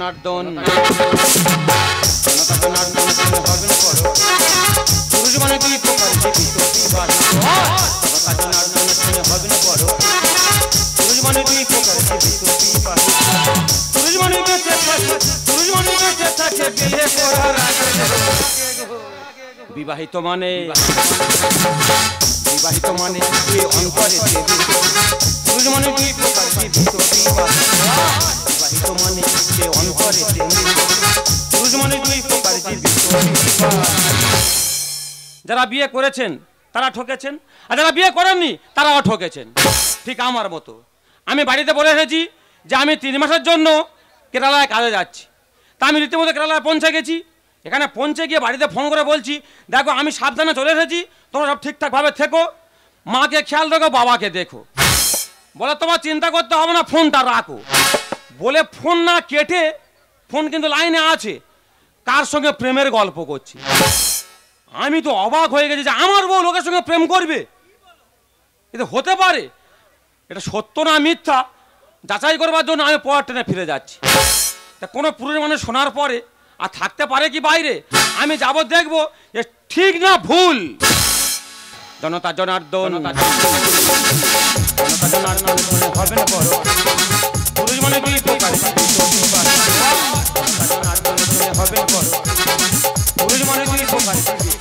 জনার্দন পুরুষ মানে দুই প্রকার জনার্দন হবে না বড় পুরুষ মানে দুই প্রকার পুরুষ মানে বিয়ে করার বিবাহিত মানে তুই অন্তরে পুরুষ মানে দুই প্রকার বিবাহিত মানে সে অন্তরে পুরুষ মানে দুই প্রকার যারা বিয়ে করেছেন তারা ঠকেছেন আর যারা বিয়ে করেননি তারাও ঠকেছেন ঠিক আমার মতো আমি বাড়িতে বলে এসেছি যে আমি 3 মাসের জন্য কেরালায় কাজে যাচ্ছি তা আমি রীতিমতো কেরালায় পৌঁছে গেছি এখানে পৌঁছে গিয়ে বাড়িতে ফোন করে বলছি দেখো আমি সাবধানে চলে এসেছি তোমরা সব ঠিকঠাকভাবে থেকো মাকে খেয়াল রেখো বাবাকে দেখো বলে তোমার চিন্তা করতে হবে না ফোনটা রাখো বলে ফোন না কেটে ফোন কিন্তু লাইনে আছে কার সঙ্গে প্রেমের গল্প করছি আমি তো অবাক হয়ে গেছি যে আমার বউ লোকের সঙ্গে প্রেম করবে এটা হতে পারে এটা সত্য না মিথ্যা যাচাই করবার জন্য আমি পরের ট্রেনে ফিরে যাচ্ছি তা কোনো পুরুষ মানুষ শোনার পরে আর থাকতে পারে কি বাইরে আমি যাব দেখবো যে ঠিক না ভুল জনতা জনার্দন হবে না বড় পুরুষ মানে দুই প্রকার হবে না বড় পুরুষ মানে দুই প্রকার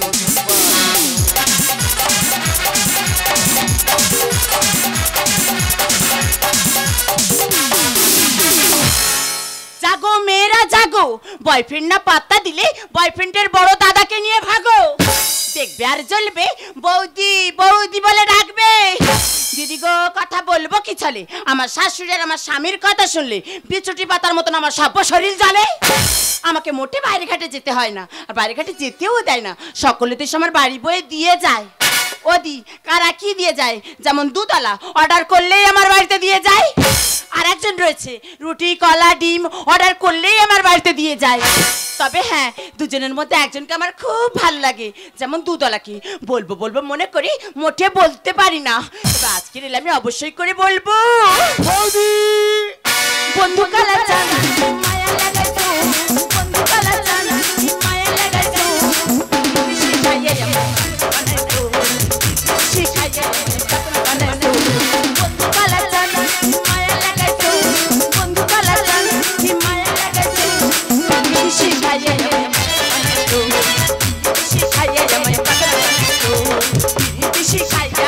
জাগো মেয়েরা জাগো বয়ফ্রেন্ড না পাত্তা দিলে বয়ফ্রেন্ডের বড় দাদাকে নিয়ে ভাগো দেখবে আর জ্বলবে বৌদি বৌদি বলে ডাকবে দিদি গো কথা বলবো কি চলে আমার শাশুড়ি আর আমার স্বামীর কথা শুনলে বিছুটি পাতার মতন আমার সব শরীর জ্বলে আমাকে মোটে বাইরে ঘাটে যেতে হয় না আর বাইরে ঘাটে যেতেও দেয় না সকলে তো আমার বাড়ি বয়ে দিয়ে যায় ওদি কারা কি দিয়ে যায় যেমন দুতলা অর্ডার করলেই আমার বাড়িতে দিয়ে যায় আর একজন রয়েছে রুটি কলা ডিম অর্ডার করলেই আমার বাড়িতে দিয়ে যায় তবে হ্যাঁ দুজনের মধ্যে একজনকে আমার খুব ভালো লাগে যেমন দুতলাকে বলবো বলবো মনে করি মোটে বলতে পারি না তবে আজকের এলে আমি অবশ্যই করে বলবো বন্ধু কালা চান মায়া লাগাইতো বন্ধু কালা চান মায়া লাগাইতো শিখাইয়ে বানাইতো শিখাইয়ে বানাইতো বন্ধু কালা চান মায়া লাগাইতো বন্ধু কালা চান মায়া লাগাইতো শিখাইয়ে বানাইতো শিখাইয়ে বানাইতো শিখাইয়া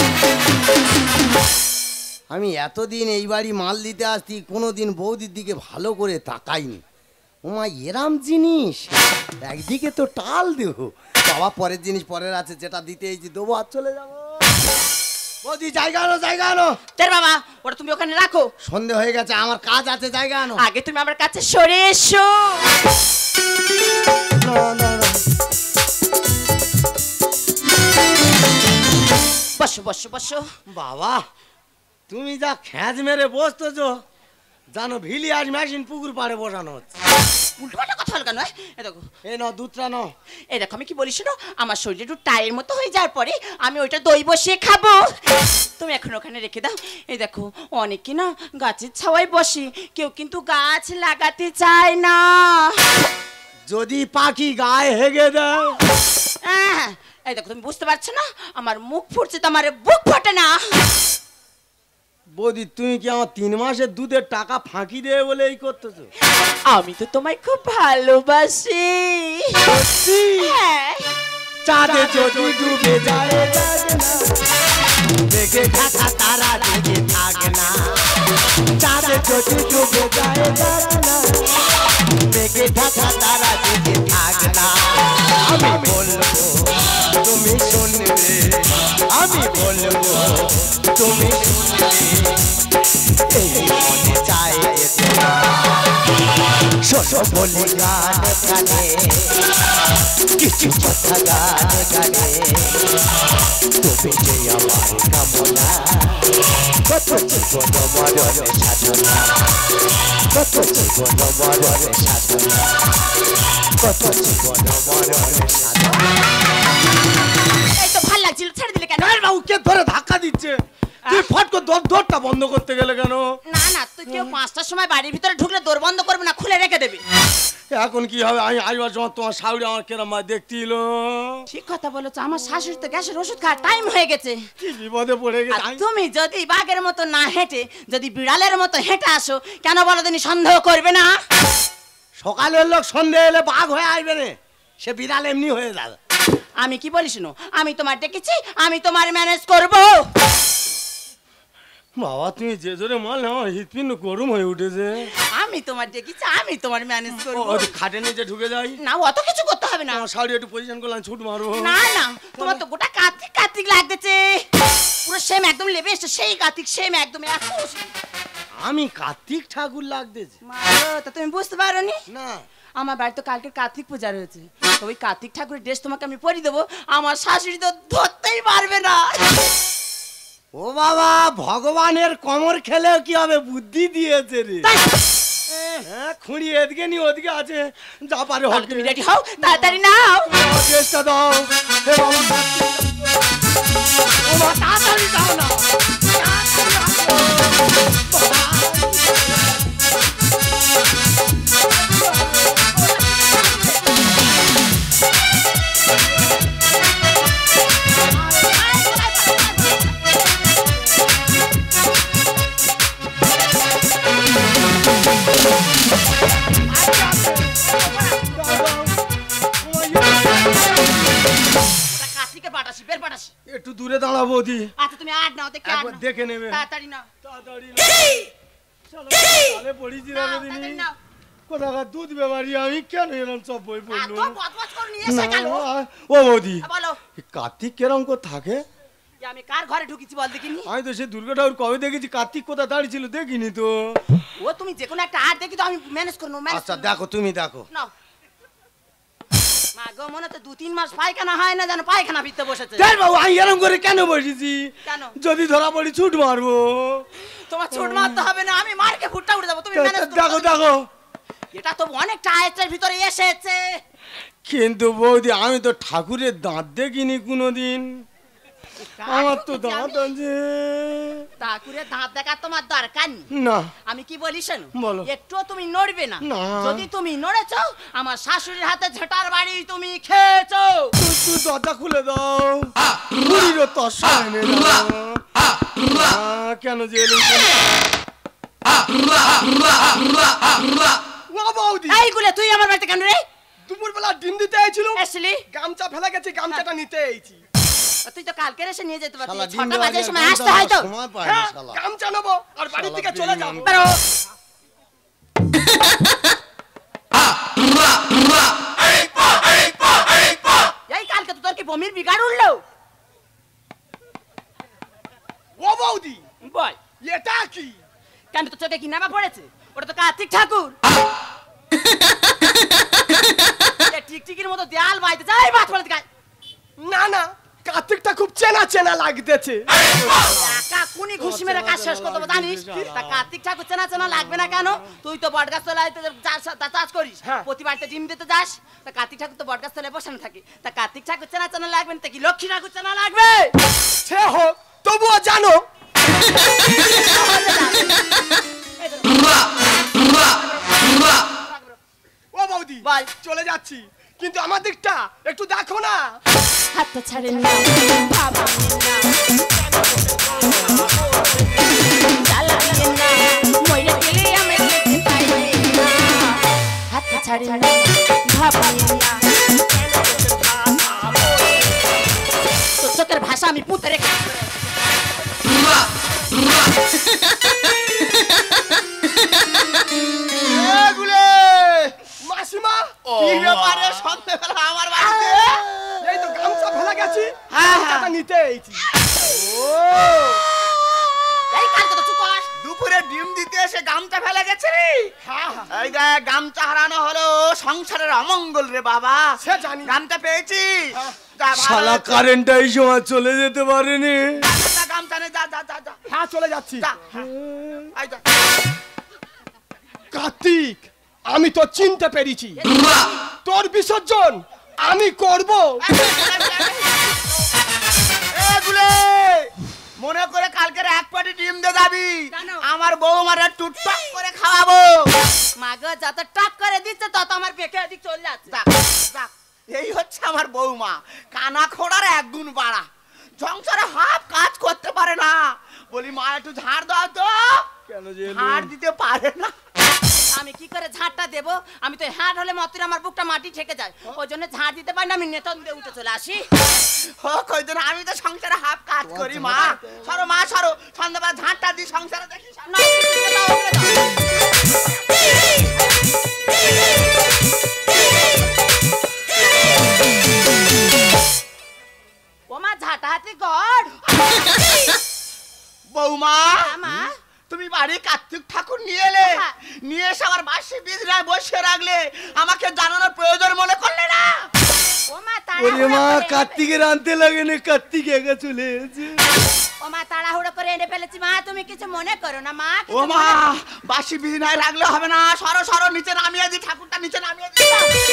আমি এতদিন এই বাড়ি মাল দিতে আসছি কোনোদিন বৌদির দিকে ভালো করে তাকাইনি ওমা এরাম জিনিস একদিকে তো টাল দেব বাবা পরের জিনিস পরের আছে যেটা দিতে এই যে দেবো আর চলে যাবো বৌদি জায়গা আনো তোর বাবা ওটা তুমি ওখানে রাখো সন্ধে হয়ে গেছে আমার কাজ আছে জায়গা আনো আগে তুমি আমার কাছে সরে এসো বসো বসো বসো বাবা তুমি যা খ্যাঁচ মেরে বসতেছো জানো ভিলিয়ার মেশিন পুকুর পাড়ে বসানো হচ্ছে উল্টোপাল্টা কথা হল কেন এ দেখো এই নাও দুধটা নাও এই দেখো আমি কি বলি শোনো আমার শরীরে একটু টায়ের মতো হয়ে যাওয়ার পরে আমি ওইটা দই বসিয়ে খাবো তুমি এখন ওখানে রেখে দাও এই দেখো অনেকে না গাছের ছাওয়ায় বসে কেউ কিন্তু গাছ লাগাতে চায় না যদি পাখি গায়ে হেগে দেয় এই দেখো তুমি বুঝতে পারছো না আমার মুখ ফুটছে তো আমার বুক ফোটে না বৌদি তুমি কি আমার 3 মাসের দুধের টাকা ফাঁকি দেবে বলে এই করতেছো আমি তো তোমায় খুব ভালোবাসি চাঁদে যদি ডুবে যায় দেখে থাকা তারা দেখে থাকে না চাঁদে যদি ডুবে যায় দেখে থাকা তারা দেখে থাকে না আমি বলবো তুমি শুনবে আমি বলবো তুমি শুনবে এই মনে চাই শোনো বলি গান গানে কিছু কথা গান গানে তুমি যে আমার কামনা কত জীবন মরণে সাধনা কত জীবন মরণে সাধনা কত জীবন মরণে সাধনা এই তো ভালো লাগছিল ছেড়ে দিলে কেন বাবু কে ধরে ধাক্কা দিচ্ছে তুই ফট করে দরটা বন্ধ করতে গেলে কেন না না তুই কেউ 5টার সময় বাড়ির ভিতরে ঢুকলে দোর বন্ধ করবে না, খুলে রেখে দেবে। এখন কি হবে? আমি আসবার সময় তোমার শাশুড়ি আমার কেরম দেখছিল। ঠিক কথা বলেছো, আমার শাশুড়ি তো গ্যাসের ওষুধ খাওয়ার টাইম হয়ে গেছে। কি বিপদে পড়ে গেছে। আর তুমি যদি বাঘের মতো না হেঁটে যদি বিড়ালের মতো হেঁটে আসো, কেন বলো তিনি সন্দেহ করবে না? সকালের লোক সন্ধ্যে এলে বাঘ হয়ে আসবে না, সে বিড়াল এমনি হয়ে যাবে। আমি কি বলি শোনো, আমি তোমার ডেকেছি, আমি তোমার ম্যানেজ করব। বাবা তুমি যে জোরে মাল না, আমার হৃৎপিণ্ড গরম হয়ে উঠেছে। আমি তোমার ডেকেছি, আমি তোমার ম্যানেজ করব। খাটে নিচে ঢুকে যাই না, অত কিছু করতে হবে না। আমার শাড়ি একটু পজিশন করলাম, ছুট মারবো। না না, তোমার তো গোটা কার্তিক কার্তিক লাগতেছে, পুরো সেম একদম লেবে এসছে, সেই কার্তিক সেম একদম। আমি কার্তিক ঠাকুর লাগতেছে? মাগো, তা তুমি বুঝতে পারোনি? না, আমার বাড়ি তো কালকে কার্তিক পূজা রয়েছে, ওই কার্তিক ঠাকুরের ড্রেস তোমাকে আমি পরিয়ে দেবো, আমার শাশুড়ি তো ধরতেই পারবে না। ও বাবা, ভগবানের কমর খেলেও কি হবে, বুদ্ধি দিয়েছে রে। হ্যাঁ, খুঁড়ি এদিকে নি ওদিকে আছে, যা পারে হোক। তুমি রেডি হও, তাড়াতাড়ি নাও। চেষ্টা দাও। হে বাবা, ও মা, তাড়াতাড়ি দাও না। একটু দূরে দাঁড়াবো দি। আচ্ছা তুমি আট নাও, দেখে আট নাও। দেখে নেবে। তাড়াতাড়ি নাও, তাড়াতাড়ি নাও। পড়েছি না তাড়াতাড়ি নাও। কোথাকার দুধ বেমারি, আমি কেন এরকম সব বই পড়লো? এত বদমাশ করে নিয়ে এসে গেল। ও বৌদি, বলো, কার্তিক কেরম করে থাকে? আমি কার ঘরে ঢুকেছি বল দেখিনি? আমি তো সে দুর্গা ঠাকুর কবে দেখেছি, কার্তিক কোথা দাঁড়িয়ে ছিল দেখিনি তো। ও তুমি যে কোনো একটা আট দেখি তো, আমি ম্যানেজ করব। আচ্ছা দেখো, তুমি দেখো। নাও। মা গো, মনে তো 2-3 মাস পায়খানা হয় না, জানো পায়খানা ভিতরে বসেছে। দেখ বাবু, আমি এরকম করে কেন বসেছি? কেন? যদি ধরা পড়ি ছুট মারবো। তোমার ছুট মারতে হবে না, আমি মারকে ফুটটা উড়ে যাবো, তুমি ম্যানেজ করো। দেখো দেখো, এটা তো অনেকটা আয়ত্তের ভিতরে এসেছে। কিন্তু বৌদি, আমি তো ঠাকুরের দাঁত দেখিনি কোনোদিন। আমার তো দাঁত আছে। ঠাকুরের দাঁত দেখা তোমার দরকার নেই। না, আমি কি বলি শোনো, বলো। একটু তুমি নড়বে না। না। যদি তুমি নড়েছো, আমার শাশুড়ির হাতে ঝেঁটার বাড়ি তুমি খেয়েছো। তুই দরজা খুলে দাও, বুড়িরও তসা এনে দাও। কেন যে এলুম? বৌদি, এইগুলো তুই আমার বাড়িতে কেন রে? দুপুরবেলা ডিম দিতে আইছিল, এসলি? গামছা ফেলা গেছে, গামছাটা নিতে আইছি। তুই তো কালকে এসে নিয়ে যেতে পারতিস, শালা ডিম 6টা দেওয়া বাজে যায়, সময় ডিম আসতে দেওয়ার হয় তো। সময় পায় না শালা। গামছা নেবো আর বাড়ি থেকে চলে যাবো। বেরো। এই কালকে তো তোর কি বমির বিগাড় উঠলো? ও বৌদি, বল, এটা কি? কেন তো চোখে কি নামা পড়েছে? ওটা তো কার্তিক ঠাকুর। টিকটিকির মতো দেয়াল বাইতে যাই, বাত পড়ে গায়। না না, কার্তিকটা খুব চেনা চেনা লাগতেছে। একা কুনি ঘুষি মেরে কাজ শেষ করতে হবে জানিস? তা কার্তিক ঠাকুর চেনা চেনা লাগবে না কেন? তুই তো বটগাছ তলায় চাষ করিস, হ্যাঁ। প্রতি বাড়িতে ডিম দিতে যাস। তা কার্তিক ঠাকুর তো বটগাছ তলায় বসানো থাকে। তা কার্তিক ঠাকুর চেনা চেনা লাগবে না, তা কি লক্ষ্মী ঠাকুর চেনা লাগবে? সে হোক, তবুও জানো ও বৌদি, বল। চলে যাচ্ছি, কিন্তু আমার দিকটা একটু দেখো না। হাতটা ছাড়েন না, বাবা জ্বালাবেন না, মইরা গেলে আমি যেতে পারবি না। হাতটা ছাড়েন না, ভাবাবেন না। তোর চোখের ভাষা আমি পুঁতে রেখে মাসিমা, কি ব্যাপারে সন্ধ্যাবেলা আমার বাড়িতে? এই তো গামছা ফেলা গেছি, গামছাটা নিতে এসেছি। এই কালকে তো চুপ কর। দুপুরে ডিম দিতে এসে গামছা ফেলে গেছে রে। এই দেখ, গামছা হারানো হলো সংসারের অমঙ্গল রে বাবা। সে জানি। গামছা পেয়েছি। যা, ভালো শালা হয়েছে। কারেন্টটা এই সময় চলে যেতে পারেনি। যা, গামছা নে, যা যা যা যা হ্যাঁ, চলে যাচ্ছি। যা। এই যা। কার্তিক, আমি তো চিনতে পেরেছি, তোর বিসর্জন আমি করব। এ গুলে, মনে করে কালকের এক পাটি ডিম দে যাবি কেন? আমার বৌমারা টুকটাক করে খাওয়াবো। মা গো, যত টাক করে দিচ্ছে তত আমার পেকে এদিক চলে যাচ্ছে। যাক, যাক, এই হচ্ছে আমার বৌমা, কানা খোড়ার এক গুণ বাড়া, সংসারে হাফ কাজ করতে পারে না। বলি মা একটু ঝাড় দাও তো, কেন যে ঝাড় দিতে পারে না। আমি কি করে ঝাড়টা দেবো? আমি তো হ্যাঁ হলে মতের আমার বুকটা মাটি ঠেকে যায়, ওই জন্য ঝাড় দিতে পারি না। আমি নেতন দিয়ে উঠে চলে আসি। হোক ওই জন্য আমি তো সংসারে হাফ কাজ করি। মা সরো, মা সরো, সন্ধ্যাবেলা ঝাড়টা দিই সংসারে দেখি। না, উঠে দাও, উঠে দাও। ও মা, ঝাঁটাহাতি কর। বৌমা মা, তুমি বাড়ি কার্তিক ঠাকুর নিয়ে এলে, হ্যাঁ। নিয়ে এসে আমার বাসি বিছনায় বসিয়ে রাখলে, আমাকে জানানোর প্রয়োজন মনে করলে না? ও মা, ওরে মা, তাড়াহুড়ো করে কার্তিকের আনতে লাগে না, কার্তিক একা চলে এসেছে। ও মা, তাড়াহুড়ো করে এনে ফেলেছি মা, তুমি কিছু মনে করো না মা। ও মা, বাসি বিছনায় রাখলে হবে না, সরো সরো, নিচে নামিয়ে দি, ঠাকুরটা নিচে নামিয়ে দি।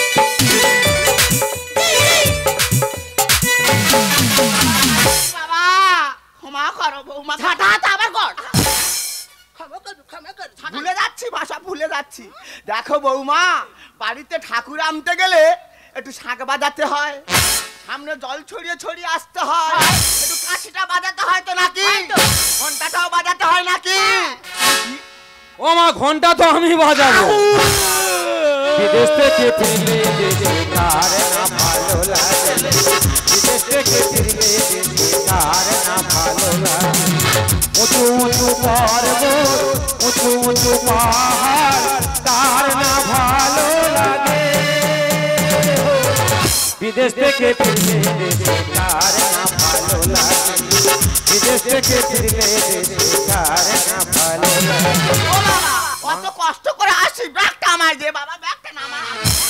বাবা ক্ষমা করো বৌমা, ঝাঁটাহাত আবার কর। ক্ষমা কর, ক্ষমা কর। ভুলে যাচ্ছি, ভাষা ভুলে যাচ্ছি। দেখো বৌমা, বাড়িতে ঠাকুর আনতে গেলে একটু শাঁখ বাজাতে হয়, সামনে জল ছড়িয়ে ছড়িয়ে আসতে হয়, একটু কাশিটা বাজাতে হয় তো নাকি, ঘন্টাটাও বাজাতে হয় নাকি? ও মা, ঘন্টা তো আমি বাজাবো। বিদেশ থেকে ফিরলে দেশে কার না ভালো লাগে, বিদেশ থেকে ফিরলে দেশে কার না ভালো লাগে। উঁচু উঁচু পর্বত, উঁচু উঁচু পাহাড়, কার না ভালো লাগে। বিদেশ থেকে ফিরলে দেশে কার না ভালো লাগে, বিদেশ থেকে ফিরলে দেশে কার না ভালো লাগে। ও বাবা, অত কষ্ট করে আসি, ব্যাগটা আমায় দে বাবা, ব্যাগটা নামা।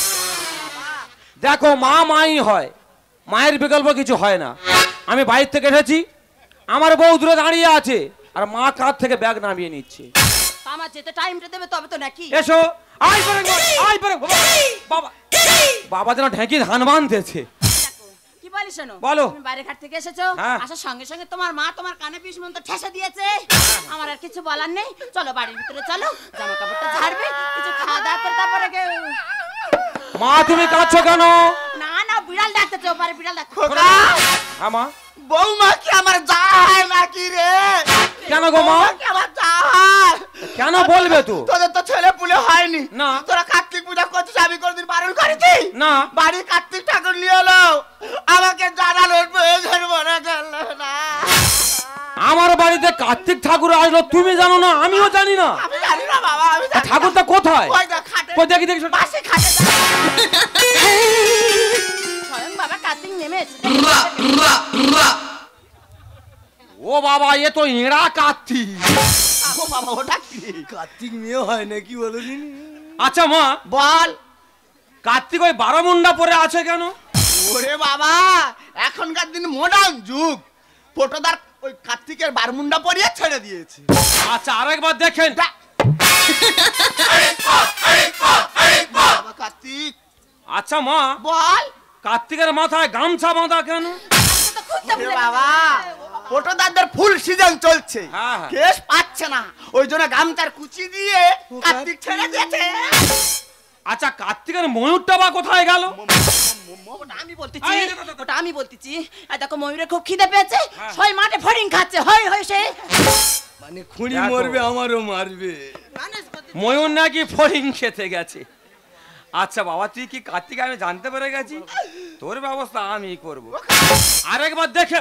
দেখো, মা মাই হয়, মায়ের বিকল্প কিছু হয় না। আমি বাইরে থেকে এসেছি, আমার বউ দূরে দাঁড়িয়ে আছে, আর মা কাঁধ থেকে ব্যাগ নামিয়ে নিচ্ছে। আমার যেতে টাইমটা দেবে তবে তো নাকি। এসো, আই পরে আই পরে বাবা, বাবা যেন ঢেঁকি ধান বাঁধতেছে। কি বলি শোনো, বলো। তুমি বাইরে ঘাট থেকে এসেছো, হ্যাঁ। আসার সঙ্গে সঙ্গে তোমার মা তোমার কানে পিস মতো ঠেসে দিয়েছে। আমার আর কিছু বলার নেই, চলো বাড়ির ভিতরে চলো, জামা কাপড়টা ঝাড়বে, কিছু খাওয়া দাওয়া করে তারপরে মা তুমি কাঁদছো কেন? না না, বিড়াল ডাকতেছে, ওপারে বিড়াল ডাকতেছে। খোকা, হ্যাঁ মা। বৌমা কি আমার যায় নাকি রে? কেন গো মা? বৌমা কি আমার যায়? কেন বলবে তো? তোদের তো ছেলে পুলে হয়নি না। তোরা কার্তিক পূজা করছিস, আমি কোনদিন বারণ করেছি? না। বাড়ি কার্তিক ঠাকুর নিয়ে এলো, আমাকে জানানোর প্রয়োজন মনে করলো না। আমার বাড়িতে কার্তিক ঠাকুর আসলো, তুমি জানো না? আমিও জানি না। আমি জানি না বাবা, আমি জানি না। ঠাকুরটা কোথায়? ওই দেখ খাটে, কই দেখি দেখি। বাসি খাটে। স্বয়ং বাবা কার্তিক নেমে এসেছে। ও বাবা, এ তো এঁড়া কার্তিক। ও বাবা, ওটা কি? কার্তিক মেয়ে হয় নাকি বলো দিনি? আচ্ছা মা, বল। কার্তিক ওই 12 মুন্ডা পরে আছে কেন? ওরে বাবা, এখনকার দিন মডার্ন যুগ, ফটোদার ওই কার্তিকের বারমুন্ডা পরিয়ে ছেড়ে দিয়েছে। আচ্ছা, আরেকবার দেখেন। বাবা কার্তিক। আচ্ছা মা, বল। কার্তিকের মাথায় গামছা বাঁধা কেন? ওরে বাবা, ফটোদারদের ফুল সিজন চলছে, হ্যাঁ, হ্যাঁ। কেস পাচ্ছে না, ওই জন্য গামছার কুচি দিয়ে কার্তিক ছেড়ে দিয়েছে। আচ্ছা, কার্তিকের ময়ূরটা বা কোথায় গেল? ওটা আমি বলতেছি, ওটা আমি বলতেছি। আর দেখো, ময়ূরের খুব খিদে পেয়েছে, সবাই মাঠে ফড়িং খাচ্ছে, হয় হয় সে। মানে খুঁড়ি দেখো। মরবে, আমারও মারবে। ময়ূর নাকি ফড়িং খেতে গেছে। আচ্ছা বাবা, তুই কি কার্তিক আমি জানতে পেরে গেছি, তোর ব্যবস্থা আমি করব। আরেকবার দেখে।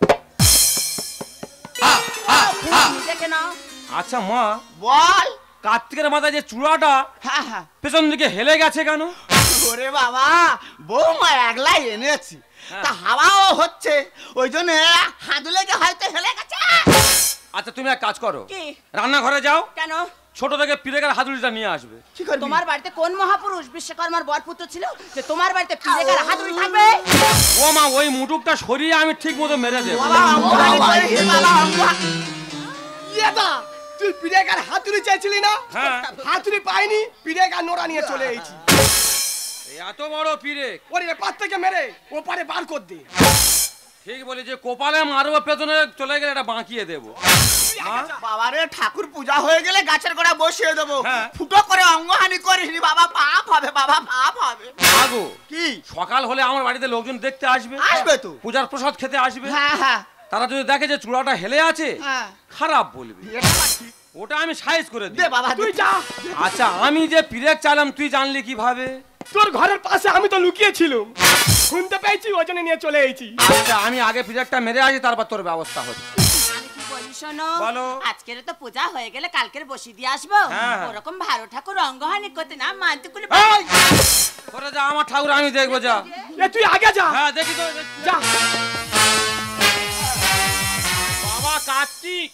দেখে নাও। আচ্ছা মা, বল। কার্তিকের মাথায় যে চূড়াটা হ্যাঁ হ্যাঁ। পেছন দিকে হেলে গেছে কেন? ওরে বাবা, বৌমা একলাই এনেছি, তা হাওয়াও হচ্ছে, ওই জন্য হাঁদু লেগে হয়তো হেলে গেছে। আচ্ছা, তুমি এক কাজ করো, কি? রান্নাঘরে যাও, কেন? ছোট থেকে পিরেকার হাতুড়িটা নিয়ে আসবে। কি করবি? তোমার বাড়িতে কোন মহাপুরুষ বিশ্বকর্মার বরপুত্র ছিল যে তোমার বাড়িতে পিরেকার হাতুড়ি থাকবে? ও মা, ওই মুটুকটা সরিয়ে আমি ঠিক মতো মেরে দেবো। বাবা, অঙ্গহানি করেছে, বাবা, অঙ্গহানি। ইয়ে দা, তুই পিরেকার হাতুড়ি চাইছিলি না? হ্যাঁ। হাতুড়ি পাইনি, পিরেকার নোড়া নিয়ে চলে এসেছি। এত বড় পিরেক, ওরে এপার থেকে মেরে ওপারে বার কর দে। ঠিক বলি যে কোপালে মারবো, পেছনে চলে গেলে এটা বাঁকিয়ে দেবো। বাবারে ঠাকুর পূজা হয়ে গেলে গাছের গোড়া বসিয়ে দেবো। হ্যাঁ। ফুটো করে অঙ্গহানি করিস নি বাবা, পাপ হবে বাবা, পাপ হবে। আগো কি সকাল হলে আমার বাড়িতে লোকজন দেখতে আসবে, আসবে তো। পূজার প্রসাদ খেতে আসবে। হ্যাঁ হ্যাঁ তারা যদি দেখে যে চূড়াটা হেলে আছে, হ্যাঁ। খারাপ বলবে। এটা ঠিক। ওটা আমি সাইজ করে দে দিই। বাবা তুই যা, আচ্ছা আমি যে পিরেক চাইলাম তুই জানলি কিভাবে? তোর ঘরের পাশে আমি তো লুকিয়েছিলাম, শুনতে পেয়েছি, ওই জন্য নিয়ে চলে এসেছি। আচ্ছা আমি আগে পিরেকটা মেরে আসি, তারপর তোর ব্যবস্থা হবে। আমি কি বলি শোনো, বলো। আজকের তো পূজা হয়ে গেলে কালকের বসি দিয়ে আসবো। হ্যাঁ। ওরকম ভালো ঠাকুর অঙ্গহানি করতে না মানতে কুলে এই! ওরে যা, আমার ঠাকুর আমি দেখবো, যা। এ তুই আগে যা। হ্যাঁ দেখি তো, দেখি। যা। বাবা কার্তিক।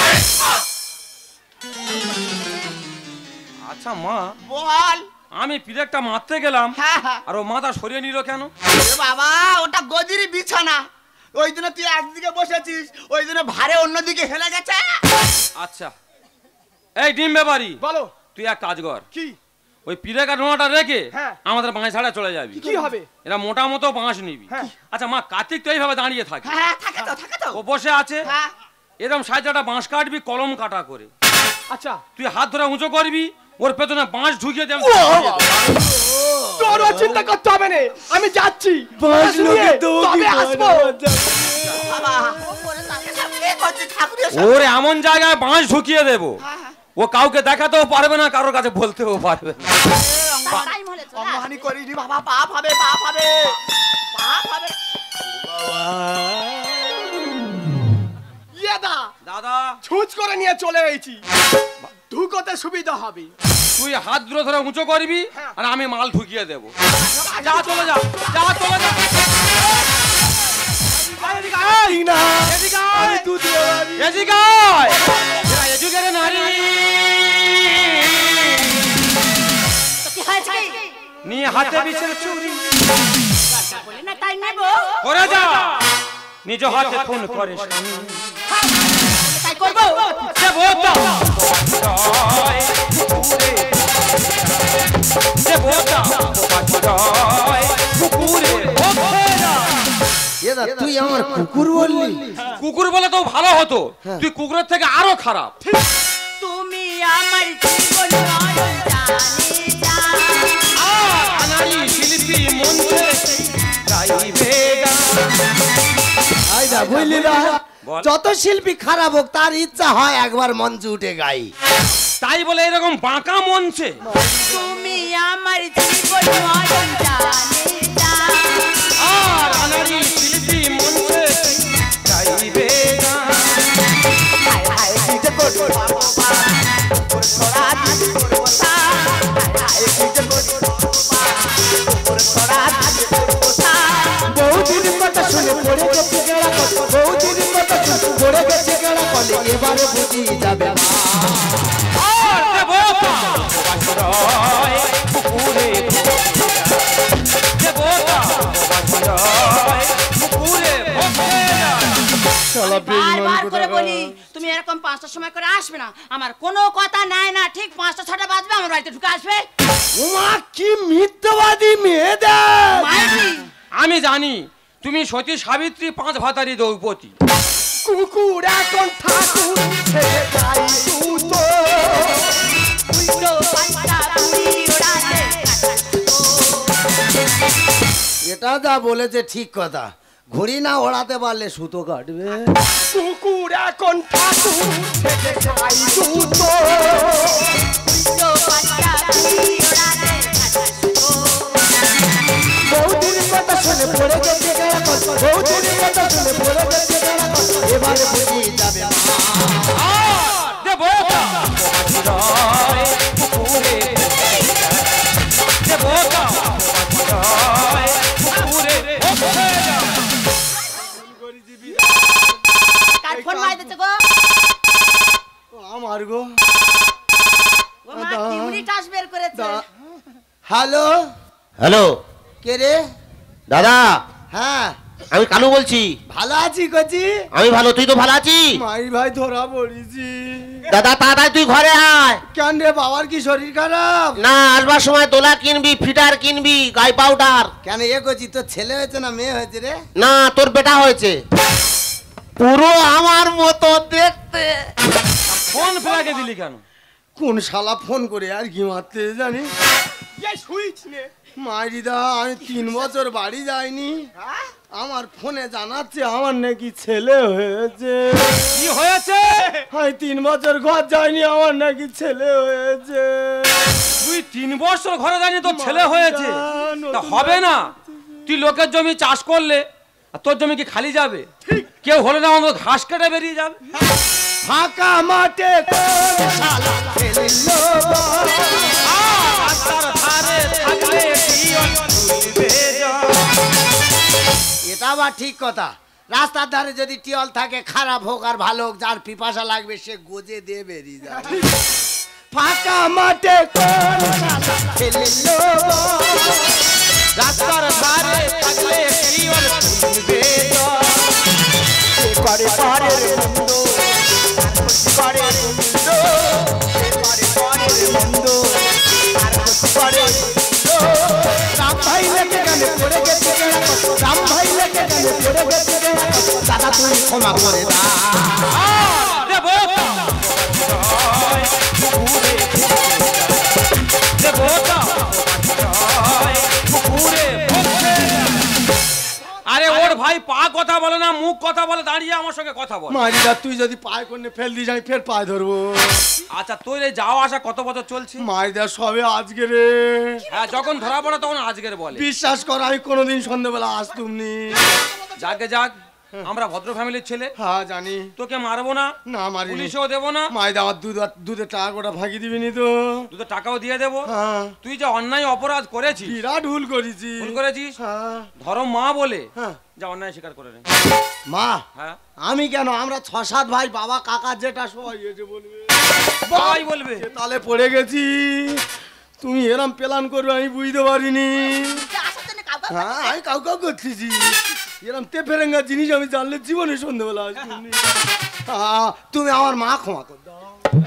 আচ্ছা মা, বল। আমি পিরেকটা মারতে গেলাম, হ্যাঁ হ্যাঁ। আর ও মাথা সরিয়ে নিল কেন? এ বাবা ওটা গদির বিছানা, ওই জন্য তুই একদিকে বসেছিস, ওই জন্য ভারে অন্যদিকে হেলে গেছে। আচ্ছা এই ডিম ব্যাপারি, বলো। তুই এক কাজ কর, কি? ওই পিরেকা ডোনাটা রেখে হ্যাঁ। আমাদের বাঁশ ছাড়া চলে যাবি। কি হবে? এরা মোটা মতো বাঁশ নিবি। হ্যাঁ। আচ্ছা মা, কার্তিক তো এইভাবে দাঁড়িয়ে থাকে, হ্যাঁ থাকে তো, থাকে তো। ও বসে আছে, হ্যাঁ এরকম সাইজটা বাঁশ কাটবি কলম কাটা করে, আচ্ছা, তুই হাত ধরে উঁচু করবি, ওর পেছনে বাঁশ ঢুকিয়ে দেব। তোরও চিন্তা করতে হবে না, আমি যাচ্ছি। বাঁশ নিয়ে লোকে দেবো কি তবে আসবো। বাবা ও করে তাকে সামনে করছে ঠাকুরের ওর এমন জায়গায় বাঁশ ঢুকিয়ে দেবো, হ্যাঁ। ও কাউকে দেখাতেও পারবে না, কারোর কাছে বলতেও পারবে না। টাইম হলে চলে অঙ্গহানি করিস নি বাবা, পাপ হবে, পাপ হবে, পাপ হবে। ইয়ে দা, দাদা ছুঁচ করে নিয়ে চলে এসেছি, ঢুকোতে সুবিধা হবে। তুই হাত ধরে ধরে উঁচু করবি, হ্যাঁ। আর আমি মাল ঢুকিয়ে দেবো। যা চলে যা, যা চলে যা। এদিকে আয়, এদিকে আয়, এদিকে আয়। এরা এ যুগের নারী কি হয়েছে কি? নিয়ে হাতে বিছের চুরি বলে না তাই নেবো, করে যা, নিজ হাতে খুন করে স্বামী। তাই করবো। সে বোতা জয় কুকুরে, সে বোতা জয় কুকুরে। এদা তুই আমার কুকুর বললি? কুকুর বলে তো ভালো হতো, তুই কুকুরের থেকে আরো খারাপ। তুমি আমার জীবন নয়ন জানি যা। আনারি শিল্পী মঞ্চে গাইবে গান। আইদা বুঝলি না, বল। যত শিল্পী খারাপ হোক তার ইচ্ছা হয় একবার মঞ্চে উঠে গাই। তাই বলে এরকম বাঁকা মঞ্চে? তুমি আমার জীবন নয়ন জানি যা। আর আনারি শিল্পী মঞ্চে গাইবে গান। বহুদিন কথা শুনে পড়ে গেছে গেলা কলে, বহুদিন কথা শুনে পড়ে গেছে গেলা কলে, এবারে বুঝি যাবে মা। আর সে বোতা জয় কুকুরে, সে বোতা জয় কুকুরে ভোগে যায়। বারবার করে বলি তুমি এরকম 5টার সময় করে আসবে না, আমার কোনো কথা নাই না, ঠিক 5টা 6টা বাজবে আমার বাড়িতে ঢুকে আসবে। ওমা কি মিথ্যাবাদী মেয়েদের! মাইরি আমি জানি তুমি সতী সাবিত্রী 5 ভাতারি দ্রৌপদী। কুকুর এখন ঠাকুর ছেড়ে যাই দুটো। উল্টো পাল্টা ঘুড়ি ওড়াতে এটা যা বলেছে ঠিক কথা, ঘুড়ি না ওড়াতে পারলে সুতো কাটবে। কুকুর এখন ঠাকুর ছেড়ে যাই দুটো। উল্টো পাল্টা ঘুড়ি ওড়াতে বহুদিন কথা শুনে পড়ে গেছে গেলা কলে, বহুদিন কথা শুনে পড়ে গেছে গেলা কলে, এবারে বুঝি যাবে মা। আর সে বোতা জয় কুকুরে, সে বোতা জয় কুকুরে ভোগে যায়। কার ফোন মাই দিতে গো? আমার গো। ও মা কিউরি টাস বের করেছে। হ্যালো হ্যালো কে রে? দাদা, হ্যাঁ আমি কালু বলছি। ভালো আছি কচি। আমি ভালো, তুই তো ভালো আছিস? মাই ভাই ধরা পড়েছি। দাদা তাড়াতাড়ি তুই ঘরে আয়। কেন রে বাবার কি শরীর খারাপ? না, আসবার সময় দোলা কিনবি, ফিটার কিনবি, গায়ে পাউডার। কেন এ কচি তোর ছেলে হয়েছে না মেয়ে হয়েছে রে? না, তোর বেটা হয়েছে, পুরো আমার মতো দেখতে। ফোন ফেলাকে দিলি কেন? কোন শালা ফোন করে আর কি মারতে জানি? এই সুইচ নে। মাইরিদা আমি 3 বছর বাড়ি যাইনি, আমার ফোনে জানাচ্ছে আমার নাকি ছেলে হয়েছে। কি হয়েছে? আমি 3 বছর ঘর যাইনি, আমার নাকি ছেলে হয়েছে। তুই 3 বছর ঘরে যায়নি তোর ছেলে হয়েছে? তা হবে না, তুই লোকের জমি চাষ করলে আর তোর জমি কি খালি যাবে? কেউ হলে না আমাদের ঘাস কেটে বেরিয়ে যাবে। ফাঁকা মাঠে কোন শালা খেলিলো রাস্তার ধারে থাকলে টিয়ন তুলবে জল। এটা আবার ঠিক কথা। রাস্তার ধারে যদি টিয়ল থাকে, খারাপ হোক আর ভালো হোক, যার পিপাসা লাগবে সে গোজে দিয়ে বেরিয়ে যাবে। ফাঁকা মাঠে কোন শালা খেলিলো রাস্তার ধারে থাকলে টিয়ন তুলবে জল। করে পারে বন্ধু করে বন্ধু করে বন্ধু আর করে রাম ভাই লেগে গানে পড়ে গেছে, রাম ভাই লেগে গানে পড়ে গেছে, দাদা তুই ক্ষমা করে দা। আরে ওর ভাই পা কথা বলে না, মুখ কথা বলে, দাঁড়িয়ে আমার সঙ্গে কথা বল। মারিদা তুই যদি পায়ে করে ফেল দিস আমি ফের পায়ে ধরবো। আচ্ছা তোর এই যাওয়া আসা কত বছর চলছে? মারিদা সবে আজকে রে। হ্যাঁ, যখন ধরা পড়ে তখন আজকের বলে। বিশ্বাস কর আমি কোনোদিন সন্ধ্যাবেলা আসতুম নি। যাকে যাক, আমরা ভদ্র ফ্যামিলির ছেলে, হ্যাঁ জানি। তোকে মারবো না, না মারি পুলিশও দেবো না, মারিদা আমার দুধের টাকা গোটা ভাগি দিবি নি তো? দুটো টাকাও দিয়ে দেবো। হ্যাঁ তুই যে অন্যায় অপরাধ করেছিস, বিরাট ভুল করেছি। ভুল করেছিস, হ্যাঁ ধরো মা বলে হ্যাঁ। যা অন্যায় স্বীকার করে নে। মা হ্যাঁ, আমি কেন, আমরা 6-7 ভাই, বাবা কাকা যেটা সবাই এসে বলবে। সবাই বলবে। তাহলে পড়ে গেছি, তুমি এরম প্ল্যান করবে আমি বুঝতে পারিনি। হ্যাঁ আমি কাউ কাউ করতেছি, এরম তে ফেরেঙ্গা জিনিস আমি জানলে জীবনে সন্ধ্যাবেলা আসবো। তুমি আমার মা ক্ষমা কর দাও।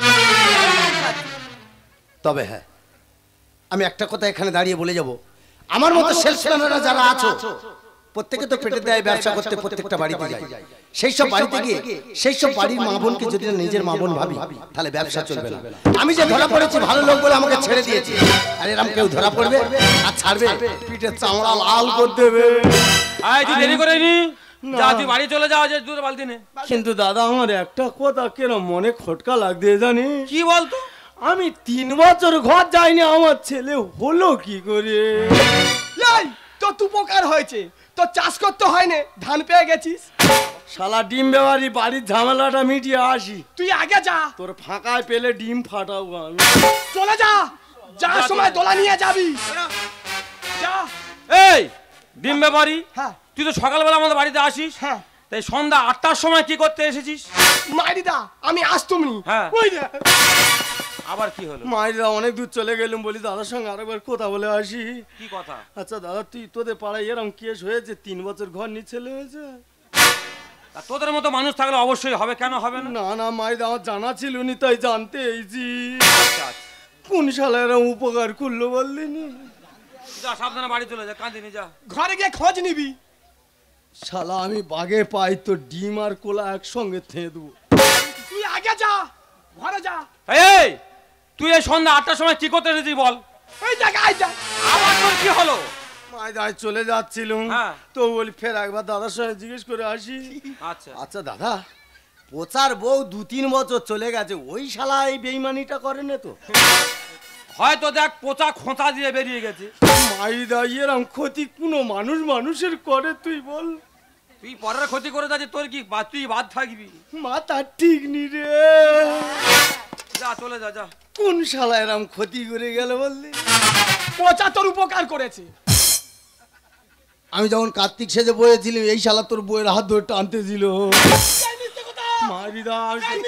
তবে হ্যাঁ, আমি একটা কথা এখানে দাঁড়িয়ে বলে যাব, আমার মতো সেলসম্যানরা যারা আছো, প্রত্যেকে তো পেটে দেয় ব্যবসা করতে, প্রত্যেকটা বাড়িতে যায়। সেই সব বাড়িতে গিয়ে সেই সব বাড়ির মা বোনকে যদি নিজের মা বোন ভাবি, তাহলে ব্যবসা চলবে না। আমি যে ধরা পড়েছি ভালো লোক বলে আমাকে ছেড়ে দিয়েছে, আর এরকম কেউ ধরা পড়বে আর ছাড়বে, পিঠের চামড়া লাল করে দেবে। আয় তুই দেরি করে নি, যা তুই বাড়ি চলে যাওয়া, যে দুধ বালতি নে। কিন্তু দাদা আমার একটা কথা কেন মনে খটকা লাগবে জানি? কি বলতো? আমি 3 বছর ঘর যাইনি, আমার ছেলে হলো কি করে? এই তো উপকার হয়েছে, তো চাষ করতে হয় না, ধান পেয়ে গেছিস। শালা ডিম বেমারি বাড়ির ঝামেলাটা মিটিয়ে আসি, তুই আগে যা, তোর ফাঁকায় পেলে ডিম ফাটাবো আমি। চলে যা, যার সময় দোলা নিয়ে যাবি। যা। এই ডিম ব্যাপারি, হ্যাঁ তুই তো সকালবেলা আমাদের বাড়িতে আসিস, হ্যাঁ। তাই সন্ধ্যা 8টার সময় কি করতে এসেছিস? মাইরিদা আমি আসতুমনি। হ্যাঁ। ওই রে। আবার কি হলো? মায়েরা অনেক দূর চলে গেলাম, বলি দাদার সঙ্গে আরেকবার কথা বলে আসি। কি কথা? আচ্ছা দাদা, তুই তোদের পাড়ায় এরম কেস হয়েছে 3 বছর ঘর নিয়ে ছেলে হয়েছে? তা তোদের মতো মানুষ থাকলে অবশ্যই হবে, কেন হবে না? না না মায়েরা আমার জানা ছিল নি, তাই জানতে এইছি। আচ্ছা, আচ্ছা। কোন শালা এরম উপকার করলো বললি নি? যা সাবধানে বাড়ি চলে যা, কাঁদিনি যা। ঘরে গিয়ে খোঁজ নিবি। শালা আমি বাগে পাই তো ডিম আর কোলা একসঙ্গে থেয়ে দেবো। তুই আগে যা, ঘরে যা। এই তুই এই সন্ধ্যা 8টার সময় কি করতে এসেছিস বল? এই জায়গায় যা। আবার তোর কি হলো? মায়ের চলে যাচ্ছিলাম, হ্যাঁ। তো বলি ফের একবার দাদার সঙ্গে জিজ্ঞেস করে আসি। আচ্ছা আচ্ছা দাদা, পোচার বউ 2-3 বছর চলে গেছে, ওই শালা এই বেইমানিটা করে না তো? হয়তো দেখ পোচা খোঁচা দিয়ে বেরিয়ে গেছে। মাইদা এরম ক্ষতি কোনো মানুষ মানুষের করে তুই বল? তুই পরের ক্ষতি করে যাচ্ছিস, তোর কি তুই বাদ থাকবি? মাথা ঠিক নি রে। যা চলে যা, যা। কোন শালা এরম ক্ষতি করে গেল বললি? পচা তোর উপকার করেছে। আমি যখন কার্তিক সেজে বয়েছিলাম, এই শালা তোর বইয়ের হাত ধরে টানতে ছিল। মারিদা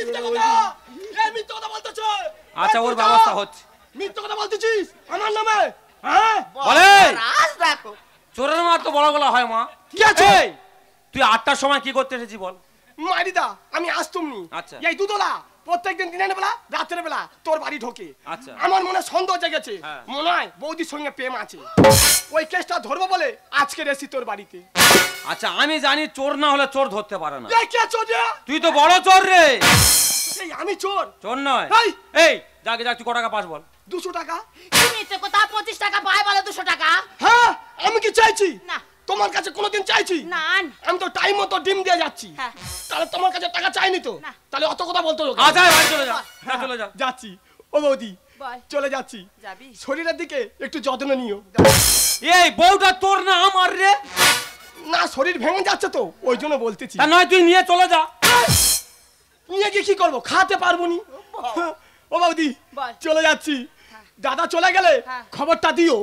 আচ্ছা ওর ব্যবস্থা হচ্ছে। মিথ্যে কথা বলতেছিস আমার নামে? হ্যাঁ বলে রাজ দেখো চোরের মা তো বড় গলা হয় মা। কি আছে? এই, তুই 8টার সময় কি করতে এসেছি বল? মারিদা আমি আসতুম নি। আচ্ছা। এই দুধলা প্রত্যেকদিন দিনের বেলা রাতের বেলা তোর বাড়ি ঢোকে। আচ্ছা। আমার মনে সন্দেহ জেগেছে, হ্যাঁ। মনে হয় বৌদির সঙ্গে প্রেম আছে। ওই কেসটা ধরবো বলে আজকে এসেছি তোর বাড়িতে। আচ্ছা আমি জানি চোর না হলে চোর ধরতে পারে না। এই কে চোর রে? তুই তো বড় চোর রে। এই আমি চোর? চোর নয়। এই! এই যাকে তুই ক টাকা পাস বল? 200 টাকা। তুমি তো কোথা 25 টাকা পায় বলে 200 টাকা? হ্যাঁ আমি কি চাইছি? না। তোমার কাছে কোনোদিন চাইছি? না। আমি তো টাইম মতো ডিম দিয়ে যাচ্ছি। হ্যাঁ। তাহলে তোমার কাছে টাকা চাইনি তো? না। তাহলে অত কথা বলতো না। আচ্ছা বাড়ি চলে যা। হ্যাঁ চলে যা। যাচ্ছি ও বৌদি, বল। চলে যাচ্ছি। যাবি? শরীরের দিকে একটু যত্ন নিও। এই বউটা তোর না আমার রে? না শরীর ভেঙে যাচ্ছে তো ওই জন্য বলতেছি। তা নয় তুই নিয়ে চলে যা। নিয়ে গিয়ে কি করবো? খাতে পারবো নি। ও বৌদি বল। চলে যাচ্ছি। দাদা চলে গেলে হ্যাঁ। খবরটা দিও।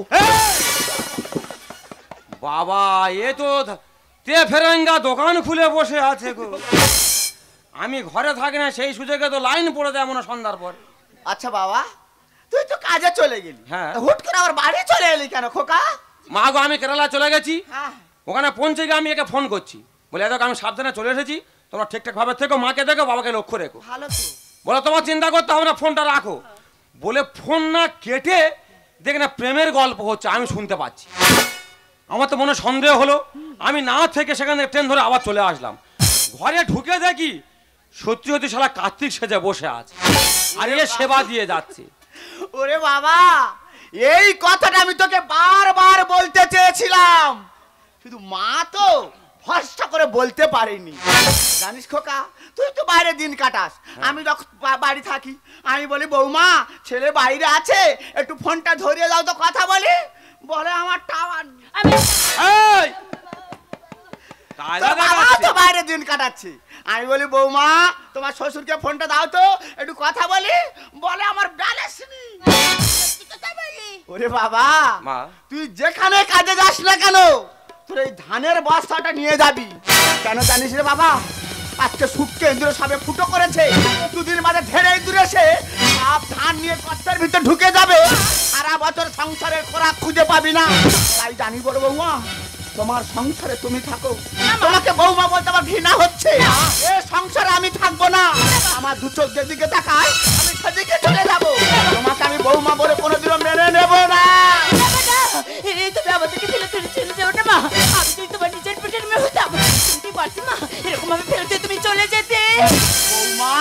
বাবা এ তো তে ফেরেঙ্গা দোকান খুলে বসে আছে গো। আমি ঘরে থাকি না সেই সুযোগে তো লাইন পড়ে দেয় মনে সন্ধ্যার পর। আচ্ছা বাবা তুই তো কাজে চলে গেলি, হ্যাঁ। তা হুট করে আবার বাড়ি চলে এলি কেন খোকা? মা গো আমি কেরালা চলে গেছি, হ্যাঁ। ওখানে পৌঁছে গিয়ে আমি একে ফোন করছি, বলে এত আমি সাবধানে চলে এসেছি, তোমরা ঠিকঠাক ভাবে থেকো, মাকে দেখো বাবাকে লক্ষ্য রেখো। ভালো তো। বলে তোমার চিন্তা করতে হবে না, ফোনটা রাখো। বলে ফোন না কেটে দেখে না প্রেমের গল্প হচ্ছে, আমি শুনতে পাচ্ছি। আমার তো মনে সন্দেহ হলো, আমি না থেকে সেখান থেকে ট্রেন ধরে আবার চলে আসলাম। ঘরে ঢুকে দেখি সত্যি সত্যি শালা কার্তিক সেজে বসে আছে আর এ সেবা দিয়ে যাচ্ছে। ওরে বাবা এই কথাটা আমি তোকে বারবার বলতে চেয়েছিলাম, শুধু মা তো ভরসা করে বলতে পারেনি। জানিস খোকা তুই তো বাইরে দিন কাটাস, আমি যখন বাড়ি থাকি আমি বলি বৌমা ছেলে বাইরে আছে একটু ফোনটা ধরিয়ে দাও তো কথা বলি, বলে আমার টাওয়ার। এই! তোর বাবা তো বাইরে দিন কাটাচ্ছে, আমি বলি বৌমা তোমার শ্বশুরকে ফোনটা দাও তো একটু কথা বলি, বলে আমার ব্যালেন্স নেই। ওরে বাবা মা। তুই যেখানে কাজে যাস না কেন তোর এই ধানের বস্তাটা নিয়ে যাবি, কেন জানিস রে বাবা? আজকে শুটকে ইন্দ্র সবে ফুটো করেছে, দুদিন বাদে ঢেরে ইঁদুর এসে সব ধান নিয়ে কষ্টের ভিতর ঢুকে যাবে, সারা বছর সংসারের খোরাক খুঁজে পাবি না। তাই জানি বড় বৌমা তোমার সংসারে তুমি থাকো, তোমাকে বৌমা বলতে আমার ঘৃণা হচ্ছে, এ সংসারে আমি থাকবো না, আমার দু চোখ যেদিকে তাকায় আমি সেদিকে চলে যাবো, তোমাকে আমি বৌমা বলে কোনোদিনও মেনে নেব না। এই তুমি আমাদেরকে ফেলে চলে যাও না মা, আমি যদি তোমার নিজের পেটের মেয়ে হতাম তুমি পারছি মা এরকম আমি ফেলতে তুমি চলে যেতে। মা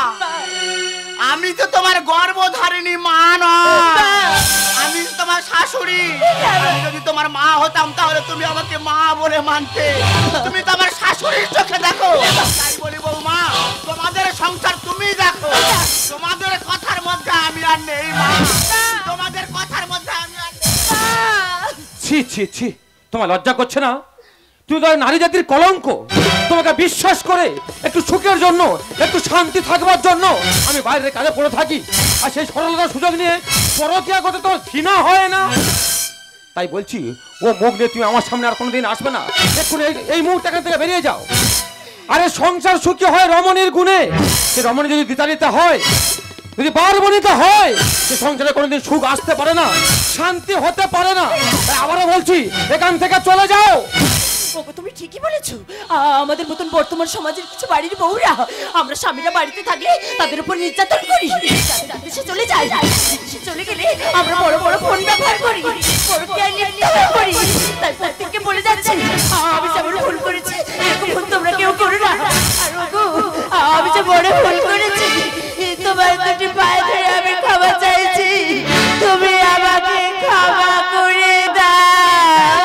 আমি তো তোমার গর্ভধারিণী মা নয়, আমি তোমার শাশুড়ি। আমি যদি তোমার মা হতাম তাহলে তুমি আমাকে মা বলে মানতে, তুমি তো আমার শাশুড়ির চোখে দেখো। তাই বলি বৌমা তোমাদের সংসার তুমি দেখো, তোমাদের কথার মধ্যে আমি আর নেই মা, তোমাদের কথার মধ্যে আমি আর নেই। ছি ছি ছি, তোমার লজ্জা করছে না? তুই তো নারী জাতির কলঙ্ক, তোমাকে বিশ্বাস করে একটু সুখের জন্য একটু শান্তি থাকবার জন্য আমি বাইরের কাজে পড়ে থাকি, আর সেই সরলতার সুযোগ নিয়ে পরকিয়া করতে তোর ঘৃণা হয় না? তাই বলছি ও মুখ নিয়ে তুমি আমার সামনে আর কোনোদিন আসবে না, এক্ষুনি এই মুহূর্তে এখান থেকে বেরিয়ে যাও। আরে সংসার সুখী হয় রমণীর গুণে, সে রমণী যদি দিতারিতা হয়, যদি পার্বণিতা হয়, সে সংসারে কোনোদিন সুখ আসতে পারে না, শান্তি হতে পারে না। তাই আবারও বলছি এখান থেকে চলে যাও। ওগো তুমি ঠিকই বলেছো, আমাদের মতন বর্তমান সমাজের কিছু বাড়ির বউরা আমরা স্বামীরা বাড়িতে থাকলে তাদের উপর নির্যাতন করি, সে চলে যায়, সে চলে গেলে আমরা বড় বড় ফোন ব্যবহার করি, পরকীয়ায় লিপ্ত হয়ে পড়ি। তাই প্রত্যেককে বলে যাচ্ছি আমি যেমন ভুল করেছি এরকম ভুল তোমরা কেউ করো না। আর ওগো আমি যে বড় ভুল করেছি, তোমার দুটি পায়ে ধরে আমি ক্ষমা চাইছি, তুমি আমাকে ক্ষমা করে দাও।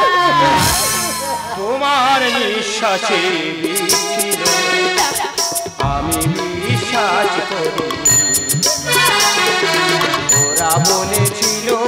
তোমার নিঃশ্বাসে ছিল আমি বিশ্বাস করি, ওরা বলেছিল